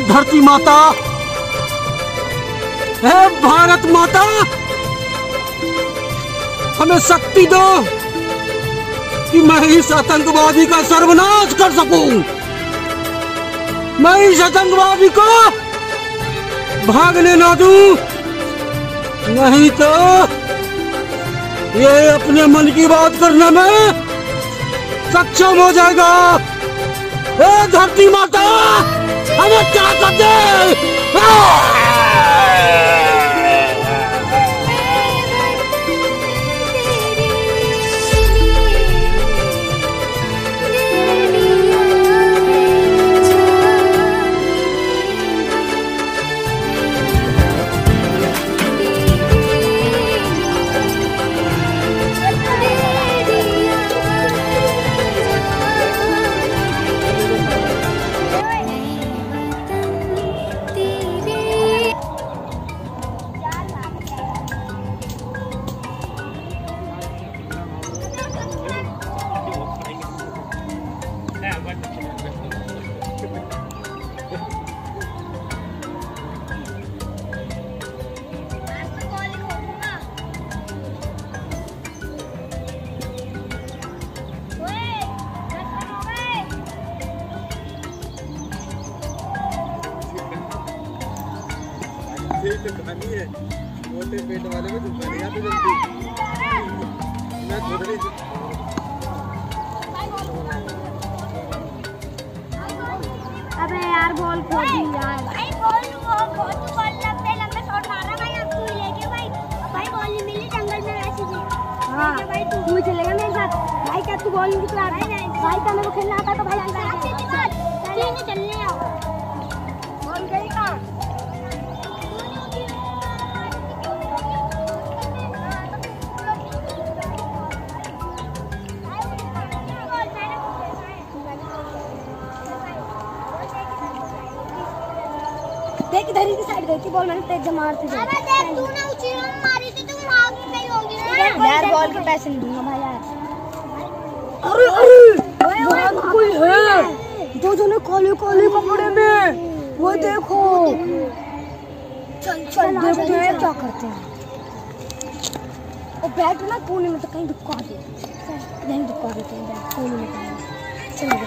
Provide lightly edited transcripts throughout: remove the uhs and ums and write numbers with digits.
धरती माता, हे भारत माता, हमें शक्ति दो कि मैं इस आतंकवादी का सर्वनाश कर सकूं। मैं इस आतंकवादी को भागने ना दूं, नहीं तो ये अपने मन की बात करने में सक्षम हो जाएगा। हे धरती माता, हमें ताकत दे। कहानी है मोटे पेट वाले में दुख नहीं आती जल्दी। मैं खुद नहीं अबे यार बॉल खो दी यार। भाई बॉल वो तो बॉल लंबे शॉट मारा भाई, अब तू लेके भाई। भाई बॉल नहीं मिली जंगल में वैसे भी। हां भाई तू चलेगा मेरे साथ भाई। क्या तू बॉल नहीं खिला रहा है? भाई का मेरे को खेलना आता तो भाई अंदर चलने चलने आओ। बॉल गई कहां? देख इधर ही की साइड गई थी बॉल, मैंने तेज मारती थी। अबे देख तू ना ऊंची मारी थी, तू भाग गई होगी ना यार। बॉल के पैसे नहीं दूंगा भाई यार। अरे अरे वहां कोई है दो जने काले काले कपड़े में, वो देखो। चल चल देखते हैं क्या करते हैं। और बैट ना कोने में तो कहीं दुक्का दे, नहीं दुक्का देते हैं बैट कोने में। चल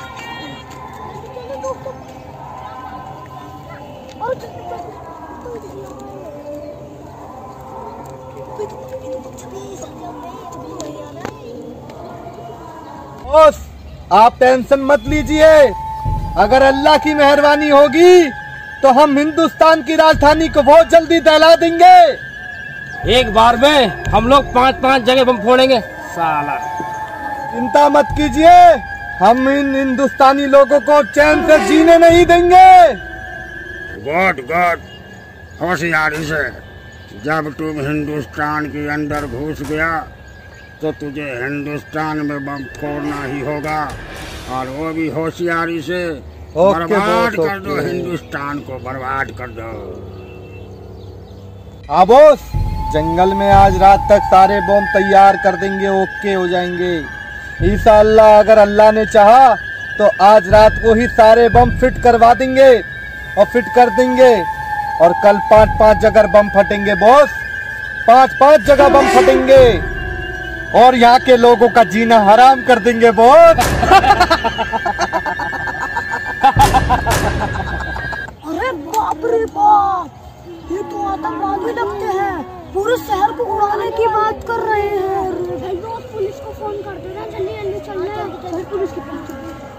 बॉस, आप टेंशन मत लीजिए। अगर अल्लाह की मेहरबानी होगी तो हम हिंदुस्तान की राजधानी को बहुत जल्दी दहला देंगे। एक बार में हम लोग 5-5 जगह बम फोड़ेंगे साला। चिंता मत कीजिए, हम इन हिंदुस्तानी लोगों को चैन से जीने नहीं देंगे। गुड गुड, होशियारी से। जब तुम हिंदुस्तान के अंदर घुस गया तो तुझे हिंदुस्तान में बम फोड़ना ही होगा, और वो भी होशियारी से। बर्बाद कर दो हिंदुस्तान को, बर्बाद कर दो। हाँ बॉस, जंगल में आज रात तक सारे बम तैयार कर देंगे, ओके हो जाएंगे इंशाअल्लाह। अगर अल्लाह ने चाहा तो आज रात को ही सारे बम फिट करवा देंगे और फिट कर देंगे, और कल 5-5 जगह बम फटेंगे बॉस। 5-5 जगह बम फटेंगे और यहाँ के लोगों का जीना हराम कर देंगे बॉस। अरे बाप रे बाप, ये तो आतंकवादी लगते हैं। पूरे शहर को उड़ाने की बात कर रहे हैं। पुलिस को फोन कर देना, जल्दी जल्दी चलना। पुलिस के पास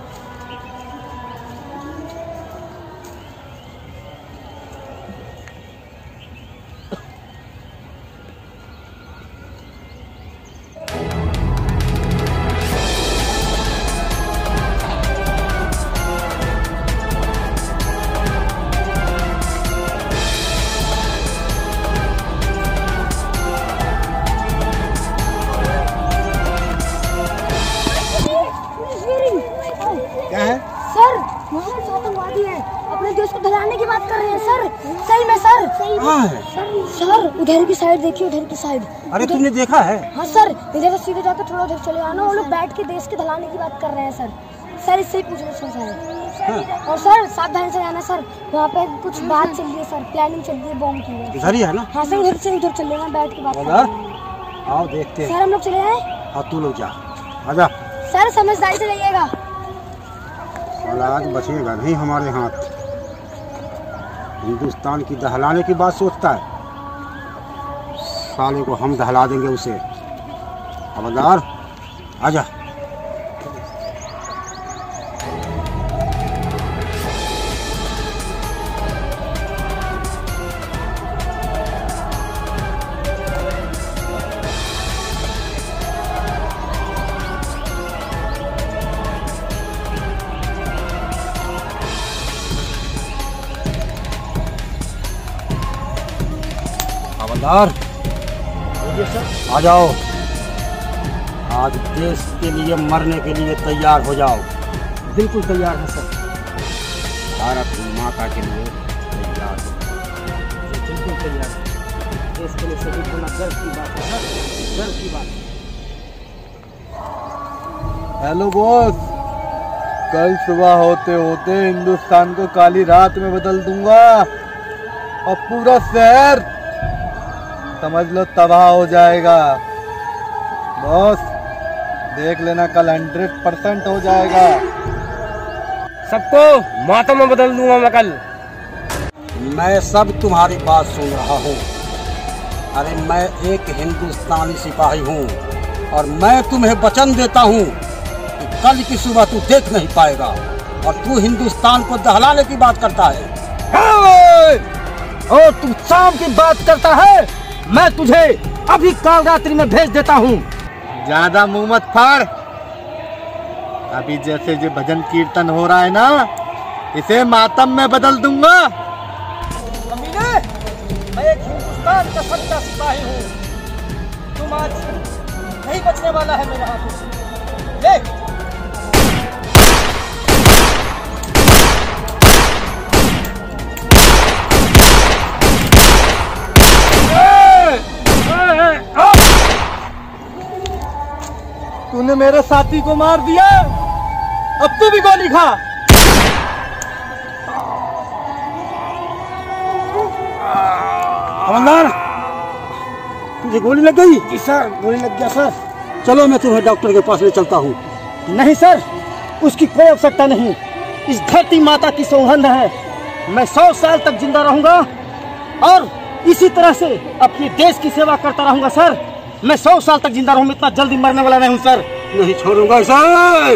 क्या है सर? मोहम्मद आतंकवादी है, अपने देश को दलाने की बात कर रहे हैं सर। सही में सर? सही में सर, सर उधर की साइड देखिए, उधर की साइड। अरे तुमने देखा है? हाँ सर, इधर से सीधे जाकर थोड़ा उधर चले आना, वो लोग बैठ के देश के दलाने की बात कर रहे हैं सर। सर इससे ही पूछ लो सर। हाँ। और सर सावधान से जाना सर, वहाँ पे कुछ बात चल रही है सर, प्लानिंग चल रही है बॉम्ब की। इधर ही है ना? हाँ सर, उधर से उधर चल लेना, बैठ के बात कर। आओ देखते हैं। सर हम लोग चले जाए? हाँ तू लोग जा, आजा। सर समझदारी से जाइएगा। आज बचेगा नहीं हमारे हाथ। हिंदुस्तान की दहलाने की बात सोचता है, साले को हम दहला देंगे उसे। खबरदार, आजा। खबरदार, आ जाओ। आज देश के लिए मरने के लिए तैयार हो जाओ। बिल्कुल तैयार है सर। भारत माता के लिए तैयार हो। बिल्कुल तैयार है। देश के लिए सभी को गर्व की बात है सर, गर्व की बात है। हेलो बॉस, कल सुबह होते होते हिंदुस्तान को काली रात में बदल दूंगा और पूरा शहर समझ लो तबाह हो जाएगा। बॉस देख लेना, कल 100% हो जाएगा। सबको मातम में बदल दूंगा मैं कल। मैं सब तुम्हारी बात सुन रहा हूँ। अरे मैं एक हिंदुस्तानी सिपाही हूँ और मैं तुम्हें वचन देता हूँ कि कल की सुबह तू देख नहीं पाएगा और तू हिंदुस्तान को दहलाने की बात करता है। और तू शाम की बात करता है? मैं तुझे अभी काल रात्रि में भेज देता हूँ। ज्यादा मुंह मत फाड़। अभी जैसे जो भजन कीर्तन हो रहा है ना, इसे मातम में बदल दूंगा। अमीने, मैं एक हिंदुस्तान का सच्चा सिपाही हूँ। तुम आज नहीं बचने वाला है मेरे हाथों से। देख तूने मेरे साथी को मार दिया, अब तू भी गोली खा। हवलदार, तुझे गोली लग गई? जी सर, गोली लग गया सर। चलो मैं तुम्हें डॉक्टर के पास ले चलता हूँ। नहीं सर, उसकी कोई आवश्यकता नहीं। इस धरती माता की सौगंध है, मैं 100 साल तक जिंदा रहूंगा और इसी तरह से अपने देश की सेवा करता रहूंगा सर। मैं 100 साल तक जिंदा रहूंगा, इतना जल्दी मरने वाला नहीं हूँ सर। नहीं छोड़ूंगा सर।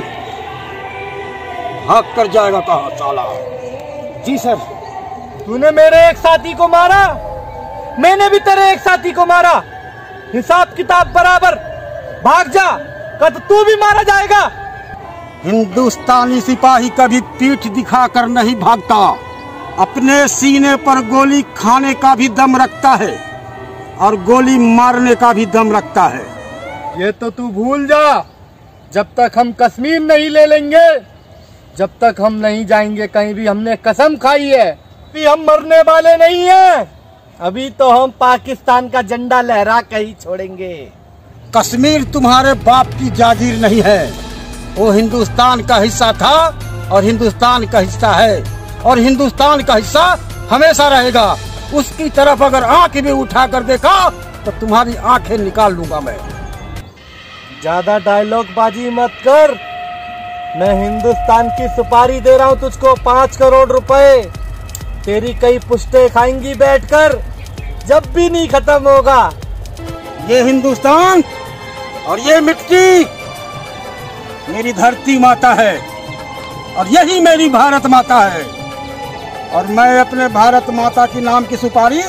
भाग कर जाएगा कहाँ साला? जी सर। तूने मेरे एक साथी को मारा, मैंने भी तेरे एक साथी को मारा, हिसाब किताब बराबर। भाग जा, कद तू भी मारा जाएगा। हिंदुस्तानी सिपाही कभी पीठ दिखाकर नहीं भागता, अपने सीने पर गोली खाने का भी दम रखता है और गोली मारने का भी दम रखता है। ये तो तू भूल जा। जब तक हम कश्मीर नहीं ले लेंगे, जब तक हम नहीं जाएंगे कहीं भी, हमने कसम खाई है कि हम मरने वाले नहीं हैं। अभी तो हम पाकिस्तान का झंडा लहरा के ही छोड़ेंगे। कश्मीर तुम्हारे बाप की जागीर नहीं है, वो हिंदुस्तान का हिस्सा था और हिंदुस्तान का हिस्सा है और हिंदुस्तान का हिस्सा हमेशा रहेगा। उसकी तरफ अगर आंख भी उठा कर देखा तो तुम्हारी आंखें निकाल लूंगा मैं। ज्यादा डायलॉग बाजी मत कर। मैं हिंदुस्तान की सुपारी दे रहा हूँ तुझको, 5 करोड़ रुपए। तेरी कई पुश्ते खाएंगी बैठकर, जब भी नहीं खत्म होगा। ये हिंदुस्तान और ये मिट्टी मेरी धरती माता है और यही मेरी भारत माता है और मैं अपने भारत माता की नाम की सुपारी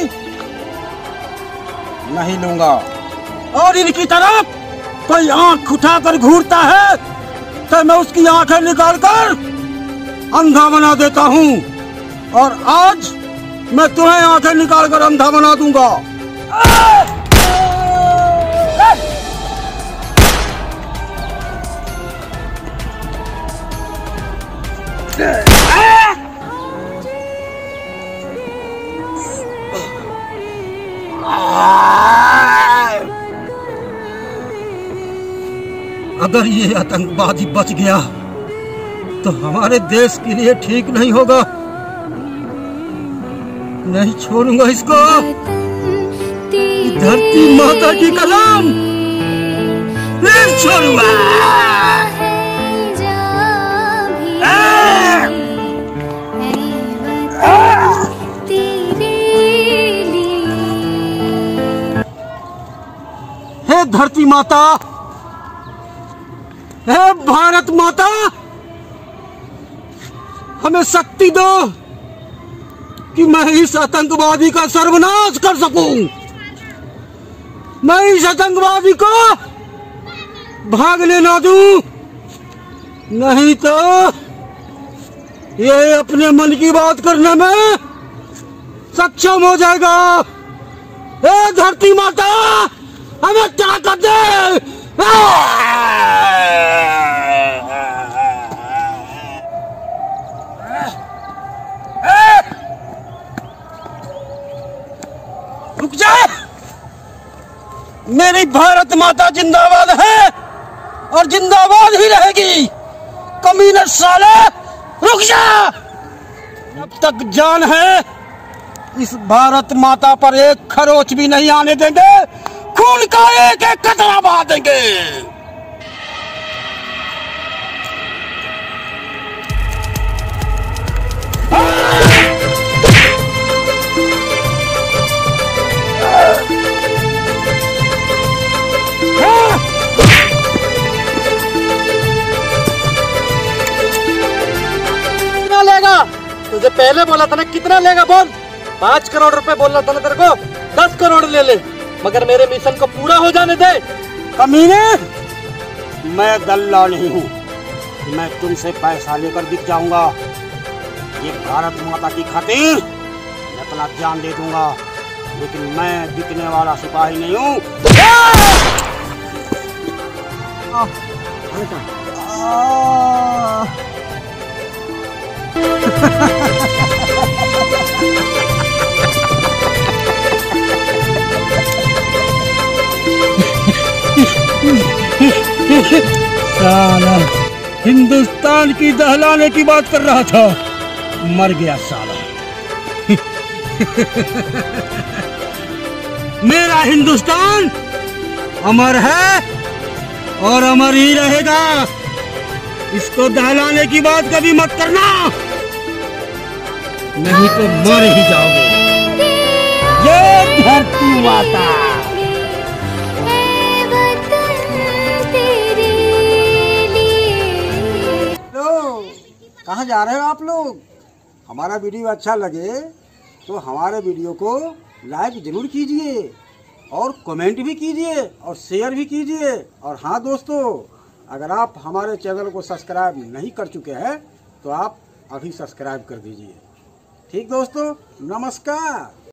नहीं लूंगा। और इनकी तरफ कोई आंख उठाकर घूरता है तो मैं उसकी आंखें निकालकर अंधा बना देता हूँ और आज मैं तुम्हें आंखें निकालकर अंधा बना दूंगा। अगर ये आतंकवादी बच गया तो हमारे देश के लिए ठीक नहीं होगा। नहीं छोड़ूंगा इसको। धरती माता की कसम नहीं छोड़ूंगा। हे धरती माता, हे भारत माता, हमें शक्ति दो कि मैं इस आतंकवादी का सर्वनाश कर सकूं। मैं इस आतंकवादी को भागने ना दूं, नहीं तो ये अपने मन की बात करने में सक्षम हो जाएगा। हे धरती माता, हमें ताकत दे। रुक जा, मेरी भारत माता जिंदाबाद है और जिंदाबाद ही रहेगी। कमीने साले, रुक जा। जब तक जान है इस भारत माता पर एक खरोच भी नहीं आने देंगे। खून का एक एक कतरा बहा देंगे। कितना लेगा? तुझे पहले बोला था ना, कितना लेगा बोल। 5 करोड़ रुपए बोलना था ना तेरे को। 10 करोड़ ले ले, मगर मेरे मिशन को पूरा हो जाने दे। कमीने, मैं दल्ला नहीं हूँ। मैं तुमसे पैसा लेकर बिक जाऊंगा। ये भारत माता की खातिर मैं अपना जान दे दूंगा, लेकिन मैं बिकने वाला सिपाही नहीं हूँ। साला हिंदुस्तान की दहलाने की बात कर रहा था, मर गया साला। मेरा हिंदुस्तान अमर है और अमर ही रहेगा। इसको दहलाने की बात कभी मत करना, नहीं तो मर ही जाओगे। ये धरती माता। कहाँ जा रहे हो आप लोग? हमारा वीडियो अच्छा लगे तो हमारे वीडियो को लाइक जरूर कीजिए और कमेंट भी कीजिए और शेयर भी कीजिए। और हाँ दोस्तों, अगर आप हमारे चैनल को सब्सक्राइब नहीं कर चुके हैं तो आप अभी सब्सक्राइब कर दीजिए। ठीक दोस्तों, नमस्कार।